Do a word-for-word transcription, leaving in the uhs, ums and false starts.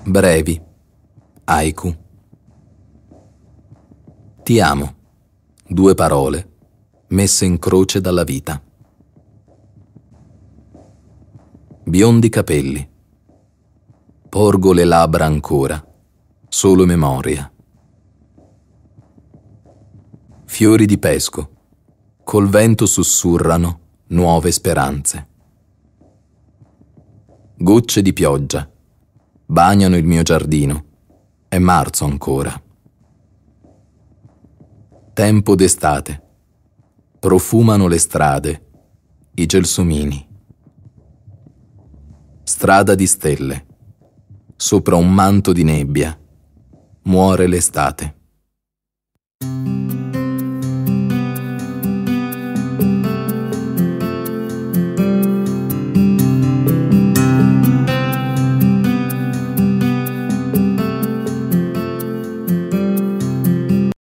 Brevi. Haiku. Ti amo. Due parole messe in croce dalla vita. Biondi capelli. Porgo le labbra ancora, solo memoria. Fiori di pesco, col vento sussurrano nuove speranze. Gocce di pioggia bagnano il mio giardino, è marzo ancora. Tempo d'estate, profumano le strade, i gelsomini. Strada di stelle, sopra un manto di nebbia, muore l'estate.